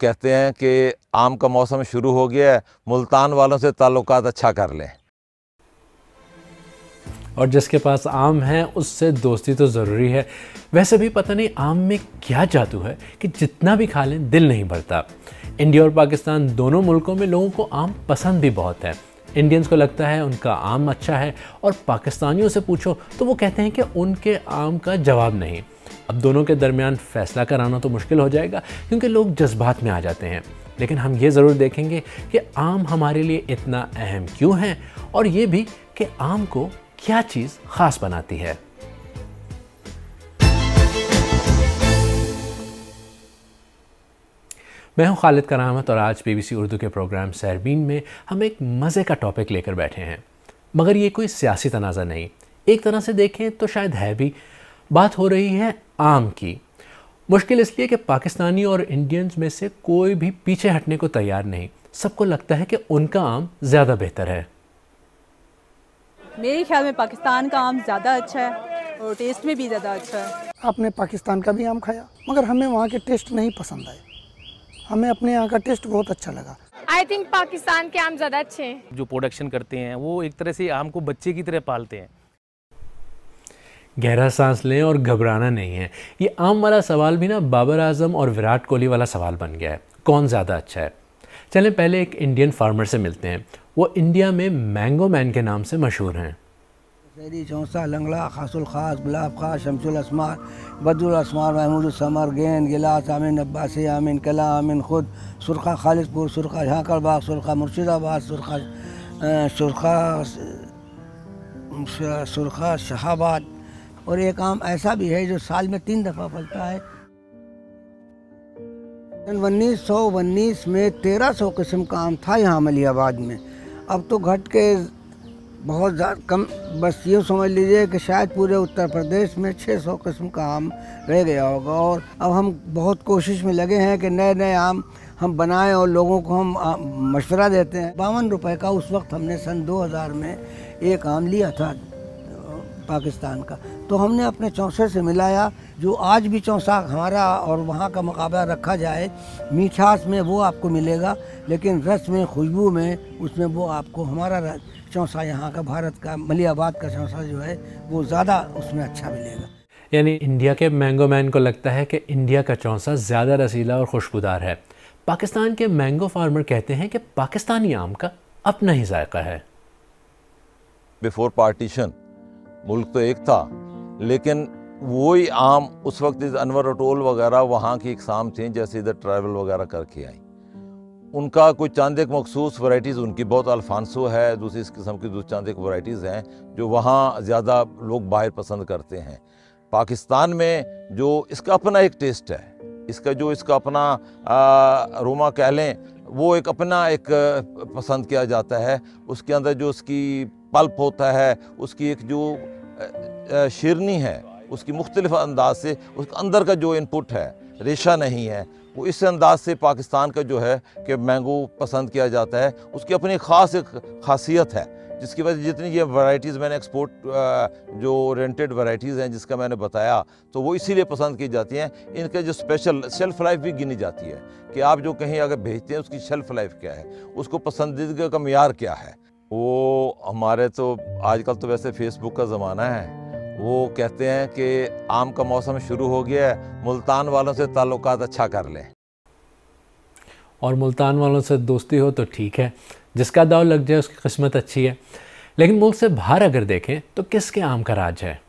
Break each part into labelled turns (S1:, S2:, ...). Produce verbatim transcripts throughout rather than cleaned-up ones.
S1: कहते हैं कि आम का मौसम शुरू हो गया है, मुल्तान वालों से ताल्लुकात अच्छा कर लें।
S2: और जिसके पास आम है उससे दोस्ती तो ज़रूरी है। वैसे भी पता नहीं आम में क्या जादू है कि जितना भी खा लें दिल नहीं भरता। इंडिया और पाकिस्तान दोनों मुल्कों में लोगों को आम पसंद भी बहुत है। इंडियंस को लगता है उनका आम अच्छा है और पाकिस्तानियों से पूछो तो वो कहते हैं कि उनके आम का जवाब नहीं। अब दोनों के दरमियान फ़ैसला कराना तो मुश्किल हो जाएगा क्योंकि लोग जज्बात में आ जाते हैं। लेकिन हम ये ज़रूर देखेंगे कि आम हमारे लिए इतना अहम क्यों है और ये भी कि आम को क्या चीज़ ख़ास बनाती है। मैं हूं खालिद करामत और आज बीबीसी उर्दू के प्रोग्राम सैरबीन में हम एक मज़े का टॉपिक लेकर बैठे हैं। मगर ये कोई सियासी तनाज़ा नहीं, एक तरह से देखें तो शायद है भी। बात हो रही है आम की। मुश्किल इसलिए कि पाकिस्तानी और इंडियंस में से कोई भी पीछे हटने को तैयार नहीं। सबको लगता है कि उनका आम ज़्यादा बेहतर है।
S3: मेरे ख्याल में पाकिस्तान का आम ज़्यादा अच्छा है और टेस्ट में भी ज़्यादा अच्छा है।
S4: आपने पाकिस्तान का भी आम खाया मगर हमें वहाँ के टेस्ट नहीं पसंद आए। हमें अपने यहाँ का टेस्ट बहुत अच्छा लगा।
S5: आई थिंक पाकिस्तान के आम ज़्यादा अच्छे हैं।
S6: जो प्रोडक्शन करते हैं वो एक तरह से आम को बच्चे की तरह पालते हैं।
S2: गहरा सांस लें और घबराना नहीं है। ये आम वाला सवाल भी ना बाबर आजम और विराट कोहली वाला सवाल बन गया है, कौन ज़्यादा अच्छा है। चलें पहले एक इंडियन फार्मर से मिलते हैं। वो इंडिया में मैंगो मैन के नाम से मशहूर हैं।
S7: सैदी चौंसा लंगड़ा खासुल खास गुलाब खास शमसुल असमार बदरुल असमार महमूद समर गेंद गिलास आमिन अब्बासी आमिन कला आमिन खुद सुरखा खालिदपुर सुरखा झांकड़ बाग सुरखा मुर्शिदाबाद सुरखा सुरखा सुरखा शाहाबाद। और एक आम ऐसा भी है जो साल में तीन दफ़ा फलता है। उन्नीस सौ उन्नीस में तेरह सौ किस्म का आम था यहाँ मलियाबाद में। अब तो घट के बहुत ज़्यादा कम, बस ये समझ लीजिए कि शायद पूरे उत्तर प्रदेश में छह सौ किस्म का आम रह गया होगा। और अब हम बहुत कोशिश में लगे हैं कि नए नए आम हम बनाएं और लोगों को हम मशवरा देते हैं। बावन रुपए का उस वक्त हमने सन दो हज़ार में एक आम लिया था पाकिस्तान का, तो हमने अपने चौंसे से मिलाया। जो आज भी चौंसा हमारा और वहाँ का मुकाबला रखा जाए, मीठास में वो आपको मिलेगा, लेकिन रस में खुशबू में उसमें वो आपको हमारा चौंसा यहाँ का भारत का मलियाबाद का चौंसा जो है वो ज़्यादा उसमें अच्छा मिलेगा।
S2: यानी इंडिया के मैंगो मैन को लगता है कि इंडिया का चौंसा ज़्यादा रसीला और खुशबूदार है। पाकिस्तान के मैंगो फार्मर कहते हैं कि पाकिस्तानी आम का अपना ही जायका है।
S1: बिफोर पार्टीशन मुल्क तो एक था, लेकिन वही आम उस वक्त अनवर अटोल वगैरह वहाँ की इकसाम थी, जैसे इधर ट्रैवल वगैरह करके आई। उनका कोई चंद एक मखसूस वैराइटीज़ उनकी बहुत अल्फांसो है, दूसरी इस किस्म की दो चंद एक वैराइटीज़ हैं जो वहाँ ज़्यादा लोग बाहर पसंद करते हैं। पाकिस्तान में जो इसका अपना एक टेस्ट है, इसका जो इसका अपना अरोमा कह लें, वो एक अपना एक पसंद किया जाता है। उसके अंदर जो उसकी पल्प होता है, उसकी एक जो शिरनी है, उसकी मुख्तलिफ अंदाज से उसके अंदर का जो इनपुट है, रेशा नहीं है, वो इस अंदाज से पाकिस्तान का जो है कि मैंगो पसंद किया जाता है। उसकी अपनी ख़ास एक खासियत है जिसकी वजह जितनी ये वैराइटीज़ मैंने एक्सपोर्ट जो रेंटेड वैराइटीज़ हैं जिसका मैंने बताया, तो वो इसीलिए पसंद की जाती हैं। इनका जो स्पेशल शेल्फ़ लाइफ भी गिनी जाती है कि आप जो कहीं अगर भेजते हैं उसकी शेल्फ़ लाइफ क्या है, उसको पसंदीदा का मियार क्या है। वो हमारे तो आजकल तो वैसे फेसबुक का ज़माना है, वो कहते हैं कि आम का मौसम शुरू हो गया है, मुल्तान वालों से ताल्लुकात अच्छा कर लें।
S2: और मुल्तान वालों से दोस्ती हो तो ठीक है, जिसका दाव लग जाए उसकी किस्मत अच्छी है। लेकिन मुल्क से बाहर अगर देखें तो किसके आम का राज है?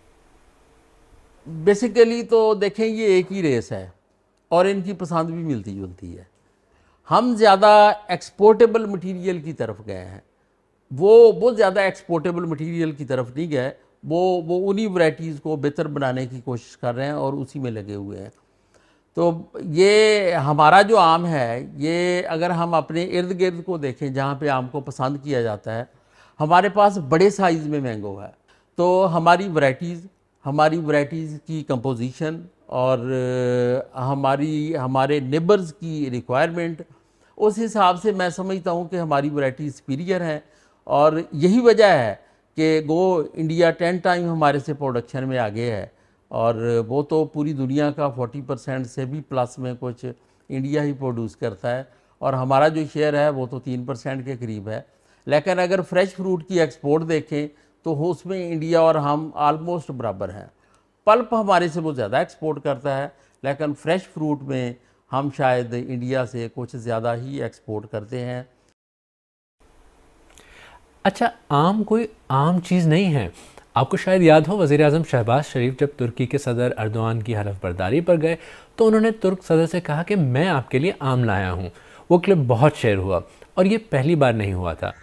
S8: बेसिकली तो देखें ये एक ही रेस है और इनकी पसंद भी मिलती जुलती है। हम ज़्यादा एक्सपोर्टेबल मटेरियल की तरफ गए हैं, वो बहुत ज़्यादा एक्सपोर्टेबल मटेरियल की तरफ नहीं गए। वो वो उन्हीं वैराइटीज़ को बेहतर बनाने की कोशिश कर रहे हैं और उसी में लगे हुए हैं। तो ये हमारा जो आम है, ये अगर हम अपने इर्द गिर्द को देखें जहाँ पे आम को पसंद किया जाता है, हमारे पास बड़े साइज़ में मैंगो है। तो हमारी वैराइटीज़ हमारी वैराइटीज़ की कंपोजिशन और हमारी हमारे नेबर्स की रिक्वायरमेंट, उस हिसाब से मैं समझता हूँ कि हमारी वैराइटी सुपीरियर है। और यही वजह है कि गो इंडिया टेन टाइम हमारे से प्रोडक्शन में आगे है और वो तो पूरी दुनिया का चालीस परसेंट से भी प्लस में कुछ انڈیا ہی پروڈیوس کرتا ہے اور ہمارا جو شیئر ہے وہ تو تین پرسینٹ کے قریب ہے. لیکن اگر فریش فروٹ کی ایکسپورٹ دیکھیں تو اس میں انڈیا اور ہم آلموسٹ برابر ہیں. پلپ ہمارے سے وہ زیادہ ایکسپورٹ کرتا ہے لیکن فریش فروٹ میں ہم شاید انڈیا سے کچھ زیادہ ہی ایکسپورٹ کرتے ہیں.
S2: اچھا، آم کوئی عام چیز نہیں ہے. آپ کو شاید یاد ہو وزیر اعظم شہباز شریف جب ترکی کے صدر اردوان کی حلف برداری پر گئے تو انہوں نے ترک صدر سے کہا کہ میں آپ کے لیے آم لایا ہوں. وہ کلپ بہت شیئر ہوا اور یہ پہلی بار نہیں ہوا تھا.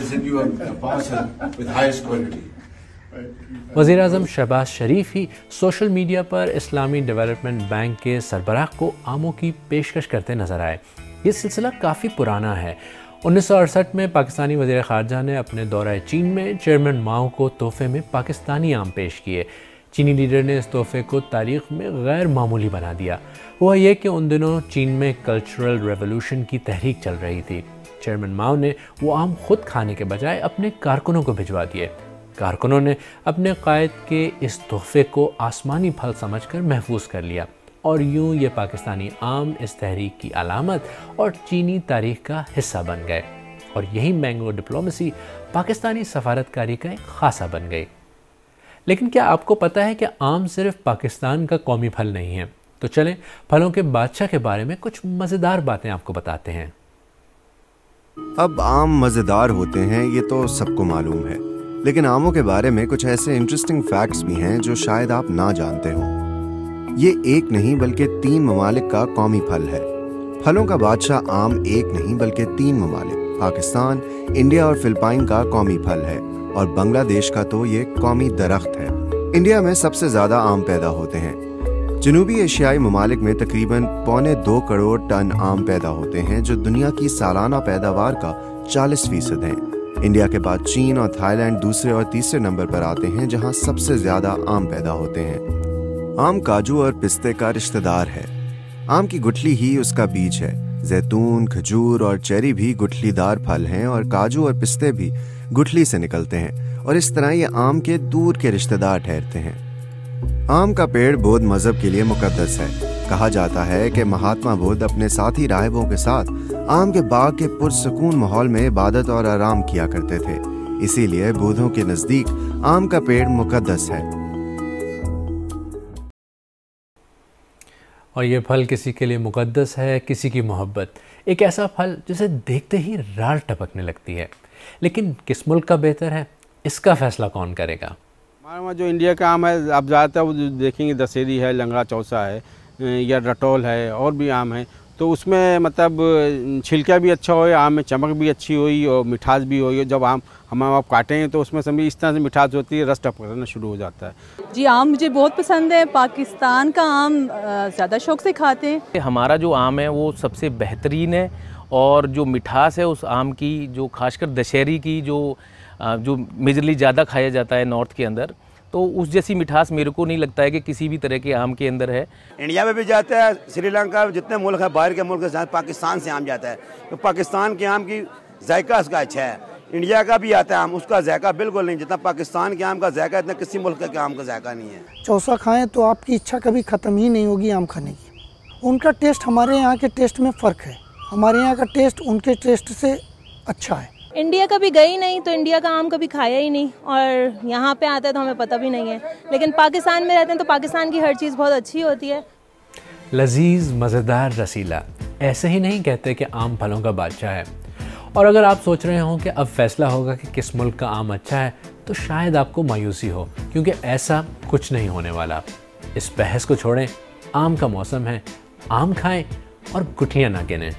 S2: وزیر اعظم شہباز شریف ہی سوشل میڈیا پر اسلامی ڈیولپمنٹ بینک کے سربراہ کو آموں کی پیشکش کرتے نظر آئے. یہ سلسلہ کافی پرانا ہے. انیس سو اڑسٹھ میں پاکستانی وزیر خارجہ نے اپنے دورہ چین میں چیئرمین ماؤ کو تحفے میں پاکستانی آم پیش کیے. چینی لیڈر نے اس تحفے کو تاریخ میں غیر معمولی بنا دیا. ہوا یہ کہ ان دنوں چین میں کلچرل ریولوشن کی تحریک چل رہی تھی. چیئرمین ماؤ نے وہ آم خود کھانے کے بجائے اپنے کارکنوں کو بھجوا دیے. کارکنوں نے اپنے قائد کے اس تحفے کو آسمانی پھل سمجھ کر محفوظ کر لیا اور یوں یہ پاکستانی آم اس تحریک کی علامت اور چینی تاریخ کا حصہ بن گئے. اور یہی مینگو ڈپلومیسی پاکستانی سفارتکاری کا ایک خاصہ بن گئی. لیکن کیا آپ کو پتہ ہے کہ آم صرف پاکستان کا قومی پھل نہیں ہے؟ تو چلیں پھلوں کے بادشاہ کے بارے میں کچھ مزیدار باتیں آپ کو بتاتے ہیں.
S9: اب آم مزیدار ہوتے ہیں یہ تو سب کو معلوم ہے، لیکن آموں کے بارے میں کچھ ایسے انٹرسٹنگ فیکٹس بھی ہیں جو شاید آپ نہ جانتے ہوں. یہ ایک نہیں بلکہ تین ممالک کا قومی پھل ہے. پھلوں کا بادشاہ آم ایک نہیں بلکہ تین ممالک پاکستان، انڈیا اور فلپائن کا قومی پھل ہے اور بنگلہ دیش کا تو یہ قومی درخت ہے. انڈیا میں سب سے زیادہ آم پیدا ہوتے ہیں. جنوبی ایشیائی ممالک میں تقریباً پونے دو کروڑ ٹن آم پیدا ہوتے ہیں جو دنیا کی سالانہ پیداوار کا چالیس فیصد ہیں. انڈیا کے بعد چین اور تھائی لینڈ دوسرے اور تیسرے نمبر پر آتے ہیں جہاں سب سے زیادہ آم پیدا ہوتے ہیں. آم کاجو اور پستے کا رشتہ دار ہے. آم کی گٹھلی ہی اس کا بیج ہے. زیتون، کھجور اور چیری بھی گٹھلی دار پھل ہیں اور کاجو اور پستے بھی گٹھلی سے نکلتے ہیں اور اس طرح یہ آم کے دور کے رشتہ دار ٹھہرتے ہیں. آم کا پیڑ بودھ مذہب کے لیے مقدس ہے. کہا جاتا ہے کہ مہاتما بدھ اپنے ساتھی راہبوں کے ساتھ آم کے باغ کے پرسکون ماحول میں عبادت اور آرام کیا کرتے تھے. اسی لیے بودھوں کے نزدیک آم کا پیڑ مقدس ہے.
S2: اور یہ پھل کسی کے لیے مقدس ہے، کسی کی محبت. ایک ایسا پھل جسے دیکھتے ہی رال ٹپکنے لگتی ہے. لیکن کس ملک کا بہتر ہے، اس کا فیصلہ کون کرے گا؟
S10: ہمارے وہاں جو انڈیا کا آم ہے آپ زیادہ تر وہ دیکھیں گے دسہری ہے، لنگڑا چوسا ہے یا رٹول ہے اور بھی آم ہے. تو اس میں مطلب چھلکا بھی اچھا ہوئے، آم میں چمک بھی اچھی ہوئی اور مٹھاس بھی ہوئی. جب آم ہم آپ کاٹیں گے تو اس میں سمجھے اس طرح سے مٹھاس ہوتی ہے، رس ٹپکنا شروع ہو جاتا ہے.
S3: جی آم مجھے بہت پسند ہے. پاکستان کا آم زیادہ شوق سے کھاتے ہیں.
S6: ہمارا جو آم ہے وہ سب سے بہترین ہے اور جو مٹھاس ہے اس آم کی، جو خاص کر دشہری کی جو جو میجرلی زیادہ کھایا جاتا ہے نارتھ کے اندر، تو اس جیسی مٹھاس میرے کو نہیں لگتا ہے کہ کسی بھی طرح کے آم کے اندر ہے.
S11: انڈیا میں بھی جاتا ہے، سری لنکا جتنے ملک ہیں باہر کے ملک سے پاکستان سے آم جاتا ہے. تو پاکستان کے آم کی ذائقہ اس کا اچھا ہے. انڈیا کا بھی آتا ہے آم، اس کا ذائقہ بالکل نہیں جتنا پاکستان کے آم کا ذائقہ اتنا کسی ملک کے آم کا ذائقہ نہیں ہے.
S4: چوسا کھائیں تو آپ کی اچھا کبھی ختم ہی نہیں ہوگی آم کھانے کی. ان کا ٹیسٹ ہمارے یہاں کے ٹیسٹ میں فرق ہے. ہمارے یہاں کا ٹیسٹ ان کے ٹیسٹ سے اچھا ہے.
S12: انڈیا کا بھی گئی نہیں تو انڈیا کا آم کبھی کھایا ہی نہیں اور یہاں پہ آتا ہے تو ہمیں پتہ بھی نہیں ہے. لیکن پاکستان میں رہتے ہیں تو پاکستان کی ہر چیز بہت اچھی ہوتی ہے.
S2: لذیذ، مزیدار، رسیلا. ایسے ہی نہیں کہتے کہ آم پھلوں کا بادشاہ ہے. اور اگر آپ سوچ رہے ہوں کہ اب فیصلہ ہوگا کہ کس ملک کا آم اچھا ہے تو شاید آپ کو مایوسی ہو، کیونکہ ایسا کچھ نہیں ہونے والا. اس بحث کو چھوڑیں. آم کا موسم ہے، آم کھائیں اور گٹھلیاں نہ گنیں.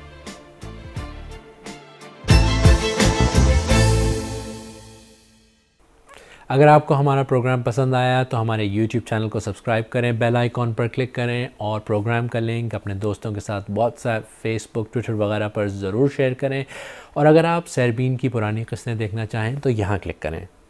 S2: اگر آپ کو ہمارا پروگرام پسند آیا تو ہمارے یوٹیوب چینل کو سبسکرائب کریں، بیل آئیکن پر کلک کریں اور پروگرام کا لنک اپنے دوستوں کے ساتھ WhatsApp, Facebook, Twitter وغیرہ پر ضرور شیئر کریں. اور اگر آپ سیربین کی پرانی قسطیں دیکھنا چاہیں تو یہاں کلک کریں.